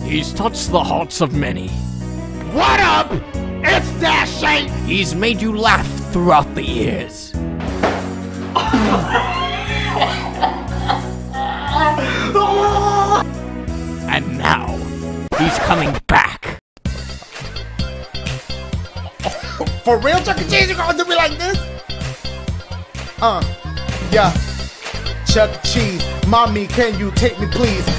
He's touched the hearts of many. What up? It's Dashie! He's made you laugh throughout the years. And now, he's coming back. For real, Chuck E. Cheese, you gonna do me like this? Yeah. Chuck E. Cheese, mommy, can you take me please?